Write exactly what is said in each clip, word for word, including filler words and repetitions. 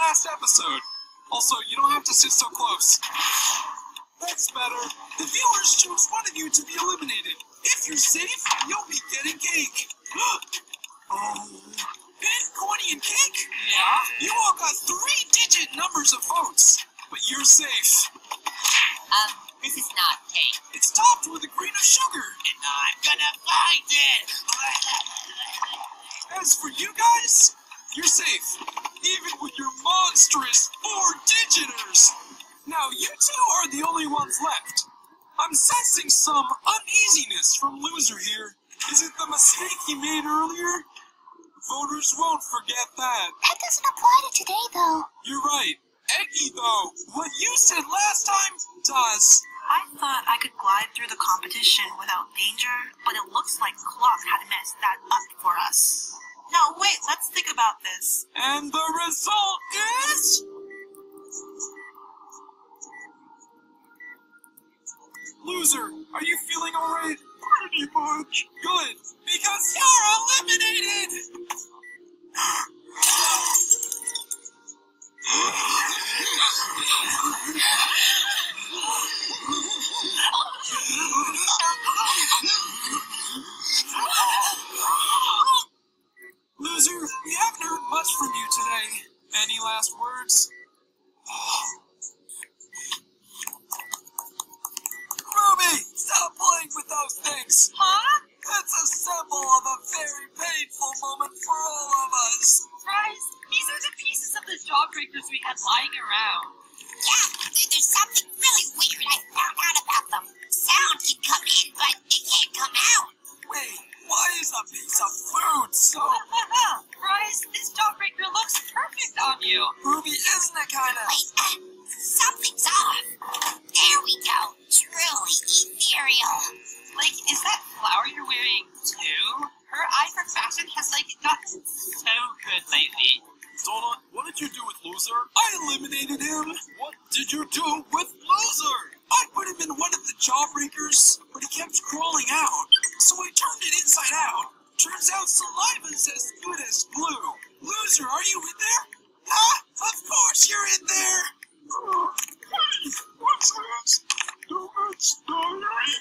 last episode. Also, you don't have to sit so close. That's better. The viewers choose one of you to be eliminated. If you're safe, you'll be getting cake. Oh. Ben, Corny, and Cake? Yeah? You all got three-digit numbers of votes, but you're safe. Um, this is not cake. It's topped with a grain of sugar. And I'm gonna find it! As for you guys, you're safe, even with your monstrous four-digiters. Now, you two are the only ones left. I'm sensing some uneasiness from Loser here. Is it the mistake he made earlier? Voters won't forget that. That doesn't apply to today, though. You're right. Eggy, though, what you said last time does. I thought I could glide through the competition without danger, but it looks like Clock had messed that up for us. No, wait, let's think about this. And the result is... Loser, are you feeling alright? Pretty much. Good, because you're eliminated! Loser, we haven't heard much from you today. Any last words? Ruby, stop playing with those things! Huh? It's a symbol of a very painful moment for all of us. Bryce, these are the pieces of the jawbreakers we had lying around. Yeah, there's something really weird I found out about them. Sound can come in, but it can't come out. Wait, why is a piece of food so... Bryce, this jawbreaker looks perfect on you. Ruby, isn't it kind of... Wait, uh, something's off. There we go. Truly ethereal. Like, is that flower you're wearing, too? Her eye for fashion has, like, gotten so good lately. Donut, what did you do with Loser? I eliminated him. What did you do with Loser? I put him in one of the jawbreakers, but he kept crawling out. So I turned it inside out. Turns out saliva's as good as glue. Loser, are you in there? Ah, of course you're in there. Uh, what's this? Donut's diary?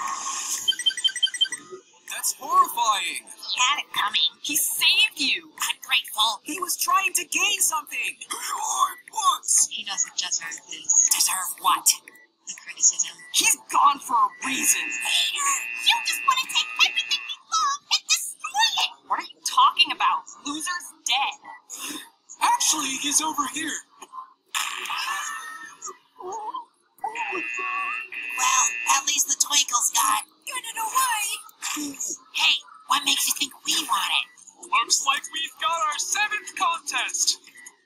That's horrifying. Had it coming. He saved you. Ungrateful. He was trying to gain something. Lord, once. He doesn't deserve this. Deserve what? The criticism. He's gone for a reason. You just want to take everything we love and destroy it. What are you talking about? Loser's dead. Actually, he's over here. Well, at least the twinkle's gone. Get it away. Hey, what makes you think we want it? Looks like we've got our seventh contest.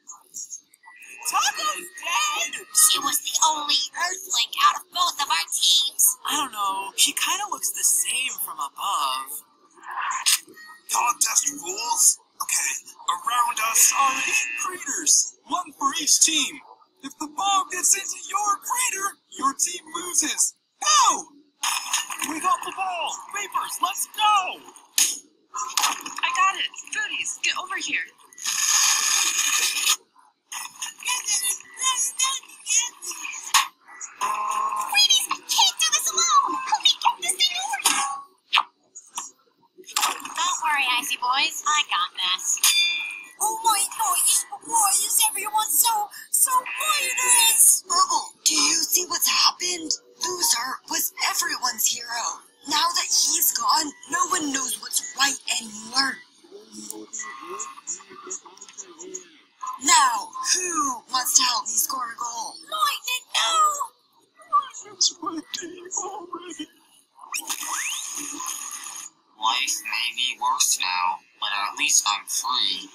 Taco's dead? She was the only Earthling out of both of our teams. I don't know. She kind of looks the same from above. Contest rules? Okay, around us are eight craters, one for each team. If the ball gets into your crater, your team loses. Go! We got the ball. Vapors, let's go! I got it. Goodies, get over here. Sweeties, can't do this alone. Help me get this thing over here. Don't worry, Icy Boys. I got this. Oh my gosh, why is everyone so, so minus? Bubble, do you see what's happened? Loser was everyone's hero. Now that he's gone, no one knows what's right anymore. Now, who wants to help me score a goal? Lightning, no! It's my team already. Life may be worse now, but at least I'm free.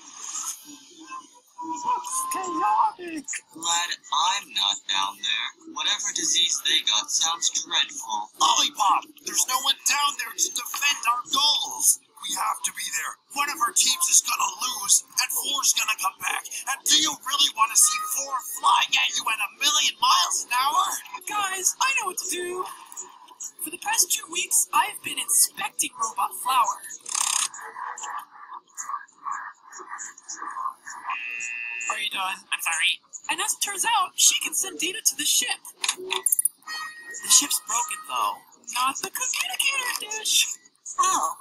It's chaotic. Glad I'm not down there. Whatever disease they got sounds dreadful. Lollipop, there's no one down there to defend our goals. We have to be there. One of our teams is gonna lose, and four's gonna come back. And do you really want to see four flying at you at a million miles an hour? Guys, I know what to do. For the past two weeks, I've been inspecting Robot Flower. Are you done? I'm sorry. And as it turns out, she can send data to the ship. The ship's broken, though. Not the communicator dish. Oh.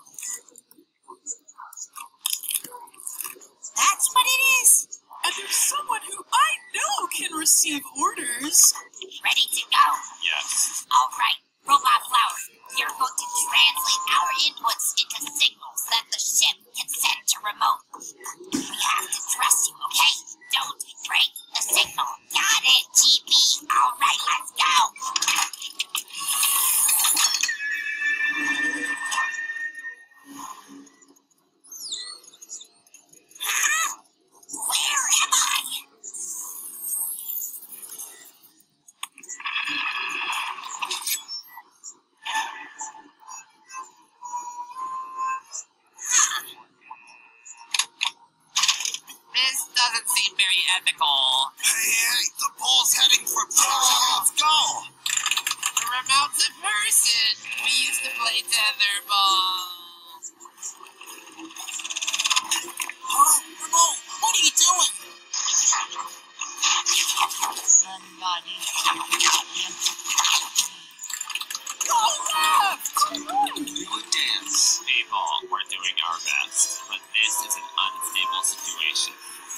That's what it is. And there's someone who I know can receive orders. Ready to go? Yes. All right, Robot Flower, you're going to translate our inputs into signals that the ship can send to remote. We have to trust you, okay? Don't break the signal. Got it, G B. All right, let's go. Huh? Where am I? This doesn't seem very ethical. Hey, hey, the ball's heading for Tether. Let's go. The remote's a person. We used to play tetherball. Huh? Remote, what are you doing? Somebody. Go left! We would dance. People, we're doing our best, but this is an unstable situation.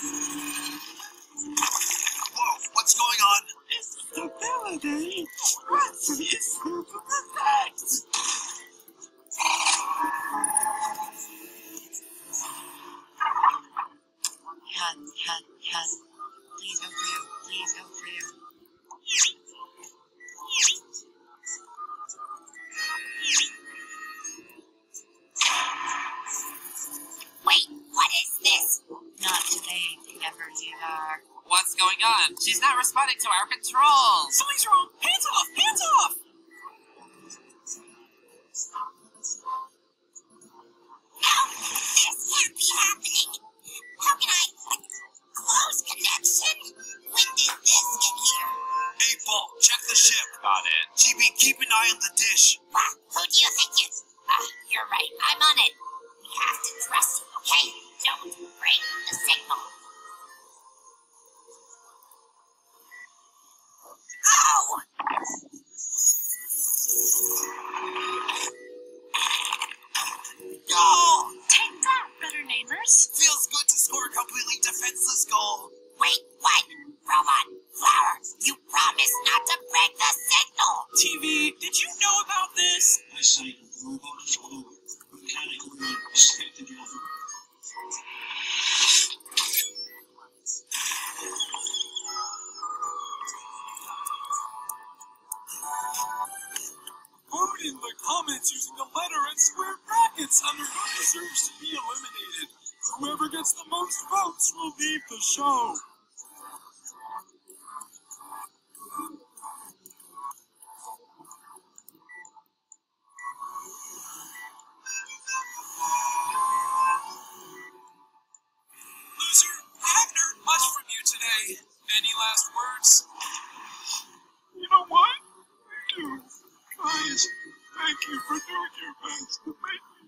Whoa, what's going on? This is the validate. Recipe is scoop of the facts. Cut, cut, cut. Please go through. Please go through. Wait, what is this? Not today, never you are. What's going on? She's not responding to our controls. Something's wrong. Hands off! Hands off! No, this can't be happening. How can I close connection? When did this get here? Eight Ball, check the ship. Got it. G B, keep an eye on the dish. What? Who do you think you... Uh, you're right. I'm on it. We have to trust you, okay? Don't break the signal. Oh! Go! Take that, better neighbors. Feels good to score a completely defenseless goal. Wait, what? Robot Flower, you promised not to break the signal. T V, did you know about this? I say the robot is all mechanical and respected level. Vote in the comments using the letter and square brackets under who deserves to be eliminated. Whoever gets the most votes will leave the show. Loser, I haven't heard much from you today. Any last words? You know what? You do. Guys, thank you for doing your best to make me